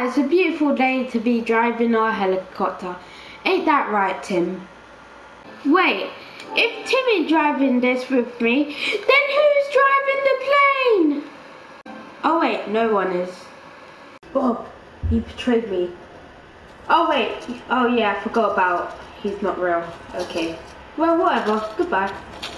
Yeah, it's a beautiful day to be driving our helicopter. Ain't that right, Tim? Wait, if Tim is driving this with me, then who's driving the plane? Oh wait, no one is. Bob, he betrayed me. Oh wait, oh yeah, I forgot about he's not real. Okay. Well, whatever. Goodbye.